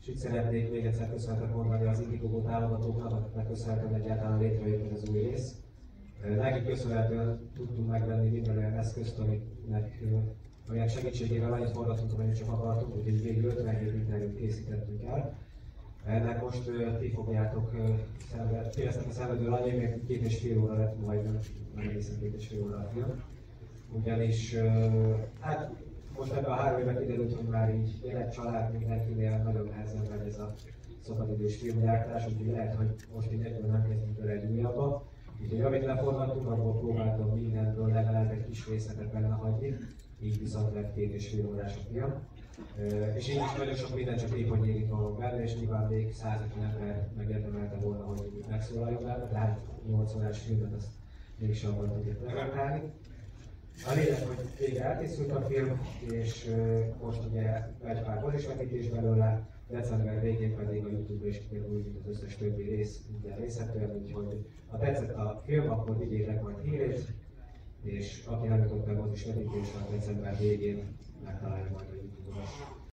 És itt szeretnék még egyszer köszönetet mondani az Indiegogo támogatóknak, akiknek köszönhetően egyáltalán létrejött ez az új rész. Nekik köszönhetően tudtunk megvenni minden olyan eszközt, aminek segítségével annyit forgatunk, amennyit csak akartunk, úgyhogy végül 57 interjút készítettünk el. Ennek most ti fogjátok éreztek a szenvedő annyi, mert 2,5 óra lett, vagy nem egészen 2,5 óra a film. Ugyanis hát most ebben a 3 évben kiderült, hogy már így élet, család, mindenkinél nagyon nehezen megy ez a szabadidős filmgyártás, úgyhogy lehet, hogy most így egyből nem kezdünk bele egy újabba. Úgyhogy amit leforgattunk, abból próbáltam mindenből legalább egy kis részletet benne hagyni, így viszont lett 2,5 órás a film. És én is nagyon sok minden csak épp, hogy érint való benne, és nyilván még 150 ember megérdemelte volna, hogy megszólaljon benne, tehát 8 órás filmet azt mégis abban tudjuk prezentálni. A lényeg, hogy végre elkészült a film, és most ugye egy pár mozivetítés belőle, december végén pedig a YouTube-ra is kikerül, mint az összes többi rész minden részhetően, úgyhogy ha tetszett a film, akkor vigyétek majd hírét, és aki nem jutott be mozis vetítésre, december végén megtalálja majd a YouTube-ra.